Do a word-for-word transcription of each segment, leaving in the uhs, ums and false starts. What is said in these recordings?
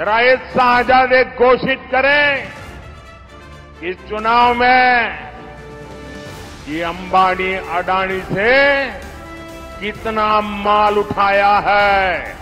जरा ये शाहजादे घोषित करें कि इस चुनाव में ये अंबानी अडानी से कितना माल उठाया है।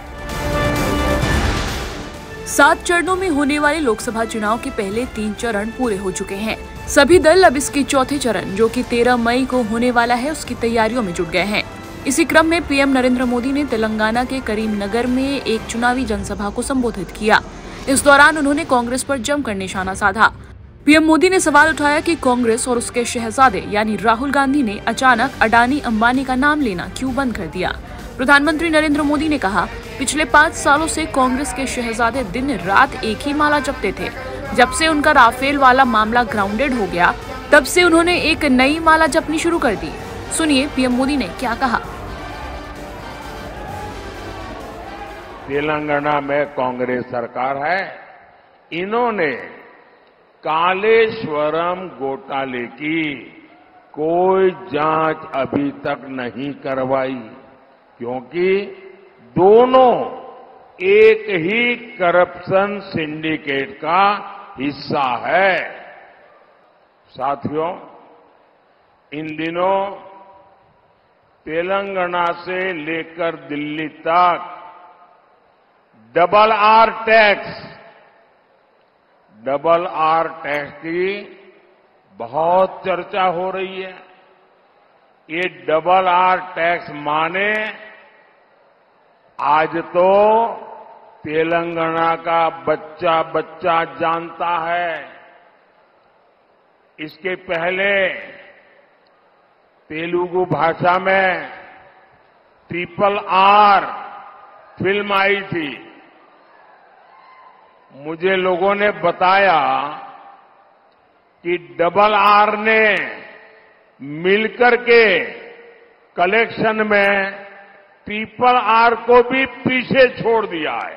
सात चरणों में होने वाले लोकसभा चुनाव के पहले तीन चरण पूरे हो चुके हैं। सभी दल अब इसके चौथे चरण, जो कि तेरह मई को होने वाला है, उसकी तैयारियों में जुट गए हैं। इसी क्रम में पीएम नरेंद्र मोदी ने तेलंगाना के करीमनगर में एक चुनावी जनसभा को संबोधित किया। इस दौरान उन्होंने कांग्रेस पर जमकर निशाना साधा। पीएम मोदी ने सवाल उठाया कि कांग्रेस और उसके शहजादे यानी राहुल गांधी ने अचानक अडानी अंबानी का नाम लेना क्यों बंद कर दिया। प्रधानमंत्री नरेंद्र मोदी ने कहा, पिछले पाँच सालों से कांग्रेस के शहजादे दिन रात एक ही माला जपते थे। जब से उनका राफेल वाला मामला ग्राउंडेड हो गया, तब से उन्होंने एक नई माला जपनी शुरू कर दी। सुनिए पीएम मोदी ने क्या कहा। तेलंगाना में कांग्रेस सरकार है, इन्होंने कालेश्वरम घोटाले की कोई जांच अभी तक नहीं करवाई, क्योंकि दोनों एक ही करप्शन सिंडिकेट का हिस्सा है। साथियों, इन दिनों तेलंगाना से लेकर दिल्ली तक double R tax double R tax की बहुत चर्चा हो रही है। ये डबल आर टैक्स माने आज तो तेलंगाना का बच्चा बच्चा जानता है। इसके पहले तेलुगु भाषा में ट्रिपल आर फिल्म आई थी। मुझे लोगों ने बताया कि डबल आर ने मिलकर के कलेक्शन में ट्रिपल आर को भी पीछे छोड़ दिया है।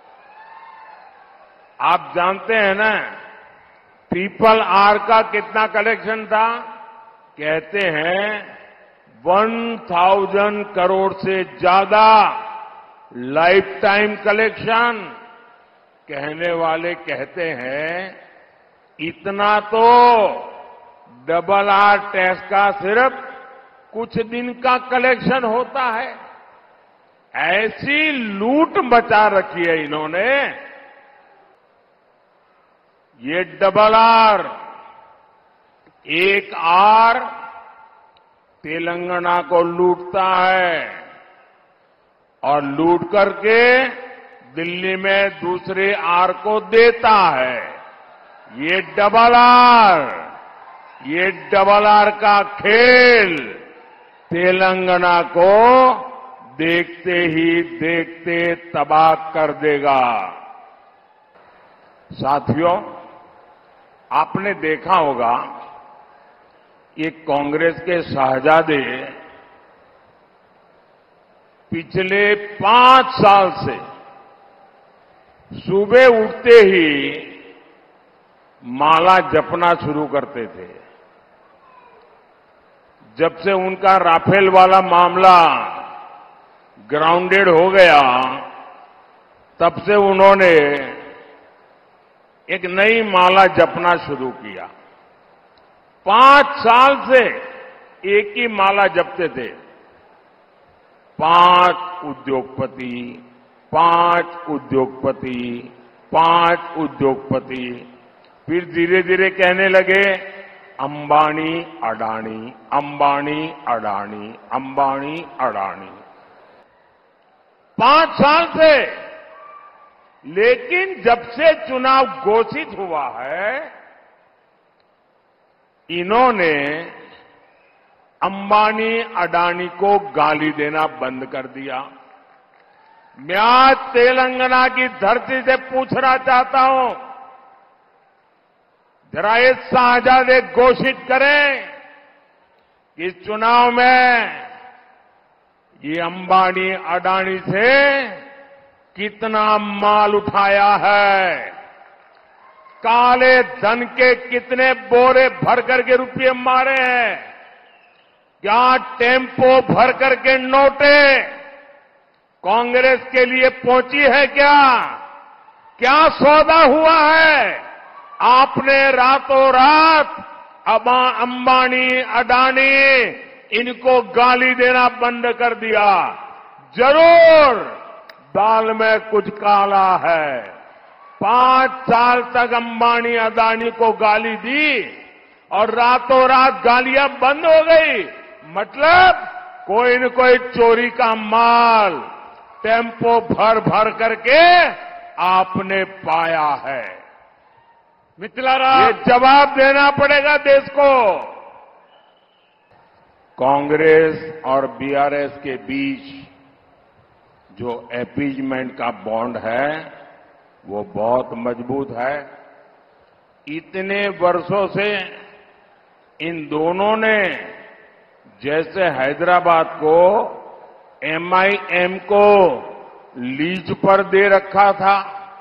आप जानते हैं ना, ट्रिपल आर का कितना कलेक्शन था? कहते हैं वन थाउजेंड करोड़ से ज्यादा लाइफ टाइम कलेक्शन। कहने वाले कहते हैं इतना तो डबल आर टैक्स का सिर्फ कुछ दिन का कलेक्शन होता है। ऐसी लूट मचा रखी है इन्होंने। ये डबल आर, एक आर तेलंगाना को लूटता है और लूट करके दिल्ली में दूसरे आर को देता है। ये डबल आर, ये डबल आर का खेल तेलंगाना को देखते ही देखते तबाह कर देगा। साथियों, आपने देखा होगा ये कांग्रेस के शहजादे पिछले पांच साल से सुबह उठते ही माला जपना शुरू करते थे। जब से उनका राफेल वाला मामला ग्राउंडेड हो गया, तब से उन्होंने एक नई माला जपना शुरू किया। पांच साल से एक ही माला जपते थे। पांच उद्योगपति, पांच उद्योगपति, पांच उद्योगपति। फिर धीरे धीरे कहने लगे अंबानी अडानी, अंबानी अडानी, अंबानी अडानी। पांच साल से। लेकिन जब से चुनाव घोषित हुआ है, इन्होंने अंबानी अडानी को गाली देना बंद कर दिया। मैं आज तेलंगाना की धरती से पूछना चाहता हूं, जरा ये शाहजादे घोषित करें कि इस चुनाव में ये अंबानी अडानी से कितना माल उठाया है। काले धन के कितने बोरे भर करके रुपये मारे हैं। क्या टेम्पो भर करके नोटें कांग्रेस के लिए पहुंची है क्या? क्या सौदा हुआ है? आपने रातों रात अबा अंबानी, अडानी इनको गाली देना बंद कर दिया। जरूर दाल में कुछ काला है। पांच साल तक अंबानी, अडानी को गाली दी और रातों रात गालियां बंद हो गई। मतलब कोई न कोई चोरी का माल टेम्पो भर भर करके आपने पाया है। मिथिलारा ये जवाब देना पड़ेगा देश को। कांग्रेस और बीआरएस के बीच जो अपीजमेंट का बॉन्ड है वो बहुत मजबूत है। इतने वर्षों से इन दोनों ने जैसे हैदराबाद को एमआईएम को लीज पर दे रखा था,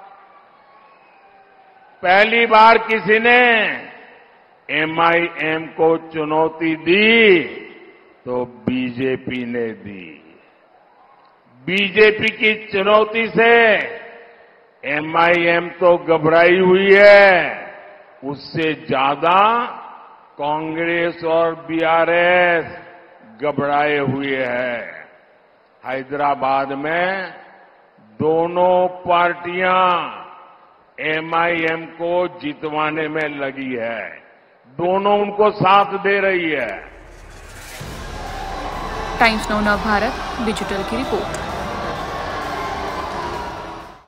पहली बार किसी ने एमआईएम को चुनौती दी तो बीजेपी ने दी। बीजेपी की चुनौती से एमआईएम तो घबराई हुई है, उससे ज्यादा कांग्रेस और बीआरएस घबराए हुए हैं। हैदराबाद में दोनों पार्टियां एमआईएम को जितवाने में लगी है, दोनों उनको साथ दे रही है। टाइम्स नाउ नव भारत डिजिटल की रिपोर्ट।